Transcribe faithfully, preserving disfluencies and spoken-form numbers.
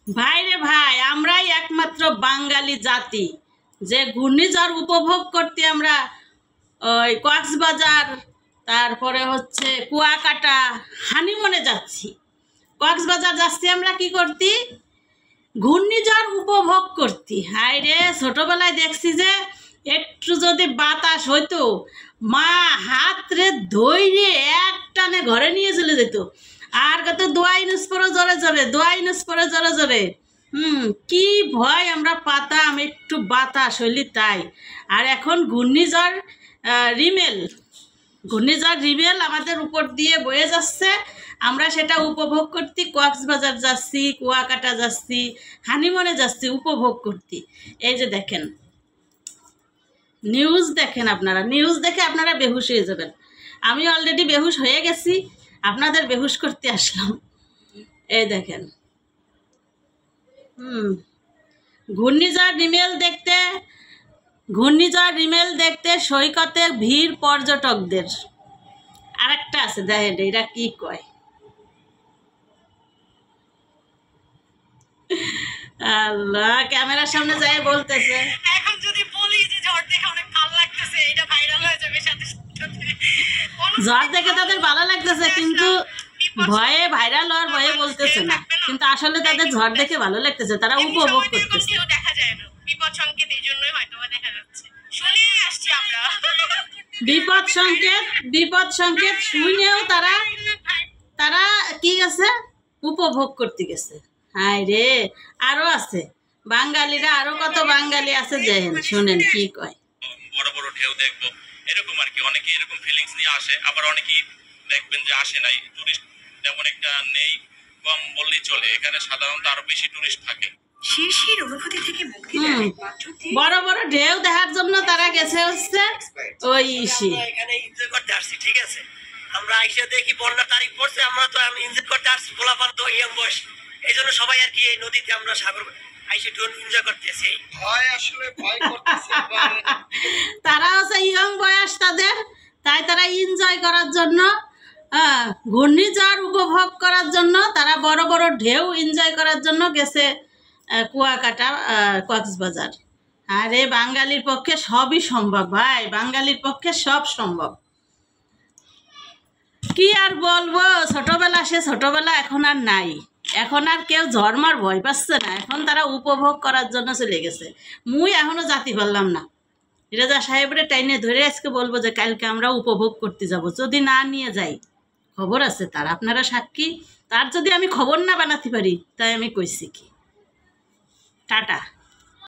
ভাই রে ভাই, আমরাই একমাত্র বাঙালি জাতি যে ঘূর্ণিঝড় উপভোগ করতে আমরা ওই কক্সবাজার, তারপরে হচ্ছে কুয়াকাটা, হানিমুনে যাচ্ছি। কক্সবাজার যাচ্ছি আমরা কি করতে? ঘূর্ণিঝড় উপভোগ করতে। হায় রে, ছোটবেলায় দেখছি যে একটু যদি বাতাস হইতো, মা হাত রে ধইরে এক টানে ঘরে নিয়ে চলে যেত। আর কত দোয়া ইউজ পরে জোরে জোরে, দোয়া ইউজ পরে জোরে জোরে। হুম, কি ভয় আমরা পাতাম একটু বাতাস হইলি তাই। আর এখন ঘূর্ণিঝড় রিমেল, ঘূর্ণিঝড় রিমেল আমাদের উপর দিয়ে বয়ে যাচ্ছে। আমরা সেটা উপভোগ করতে কক্সবাজার যাচ্ছি, কুয়াকাটা যাচ্ছি, হানিমুনে যাচ্ছি উপভোগ করতে। এই যে দেখেন নিউজ, দেখেন আপনারা নিউজ দেখে আপনারা বেহুশ হয়ে যাবেন। আমি অলরেডি বেহুশ হয়ে গেছি, আপনাদের বেহুশ করতে আসলাম। এই দেখেন, হুম ঘূর্ণিঝড় রিমেল দেখতে, ঘূর্ণিঝড় রিমেল দেখতে সৈকতে ভিড় পর্যটকদের। আরেকটা আছে দেখেন, এরা কি কয়। আল্লাহ, ক্যামেরার সামনে যাই বলতেছে, এখন যদি বলি যে ঝড় দেখে অনেক ভালো লাগতেছে, এটা ভাইরাল হয়ে যাবে সাথে সাথে। ঝড় দেখে তাদের ভালো লাগতেছে, কিন্তু ভয়ে ভাইরাল হওয়ার ভয়ে বলতেছে না, কিন্তু আসলে তাদের ঝড় দেখে ভালো লাগতেছে, তারা উপভোগ করতেছে। দেখা যায় না বিপদ সংকেত, এই জন্যই হয়তো দেখা যাচ্ছে। শুনে আসছি আমরা বিপদ সংকেত, বিপদ সংকেত শুনেও তারা তারা কি গেছে, উপভোগ করতে গেছে। হায় রে, আরো আছে বাঙালিরা, আরো কত বাঙালি আছে, দেখেন শুনেন কি কয়। বড় বড় ঢেউ দেখবো এরকম আর কি, অনেকে এরকম ফিলিংস নিয়ে আসে, আবার অনেকেই দেখবেন যে আসে নাই, টুরিস্ট তেমন একটা নেই, কম বললেই চলে। এখানে সাধারণত আরো বেশি টুরিস্ট থাকে। শিরশির অনুভূতি থেকে মুক্তি হুম, বড় বড় ঢেউ দেখার জন্য তারা গেছে হচ্ছে ওই ইসি। এখানে এনজয় করতে আসছি, ঠিক আছে? আমরা আইসা দেখি বন্যার তারিখ পড়ছে, আমরা তো আমি এনজয় করতে আসছি, পোলাপান তো ইয়াং বয়স, এই জন্য সবাই আর কি এই নদীতে আমরা সাগর আইসে একটু এনজয় করতেছি। ভয় আসলে ভয় করতেছে, তারা হচ্ছে ইয়ং বয়স তাদের, তাই তারা এনজয় করার জন্য, হ্যাঁ ঘূর্ণিঝড় উপভোগ করার জন্য, তারা বড় বড় ঢেউ এনজয় করার জন্য গেছে কুয়াকাটা, কক্সবাজার। আরে বাঙালির পক্ষে সবই সম্ভব ভাই, বাঙালির পক্ষে সব সম্ভব। কি আর বলবো, ছোটবেলা সে ছোটবেলা এখন আর নাই, এখন আর কেউ ঝড়মার ভয় পাচ্ছে না, এখন তারা উপভোগ করার জন্য চলে গেছে। মুই এখনো জাতি পারলাম না, রেজা সাহেবের টাইনে ধরে আজকে বলবো যে কালকে আমরা উপভোগ করতে যাব, যদি না নিয়ে যাই। খবর আছে তার, আপনারা সাক্ষী, তার যদি আমি খবর না বানাতে পারি তাই আমি কইছি কি। টাটা।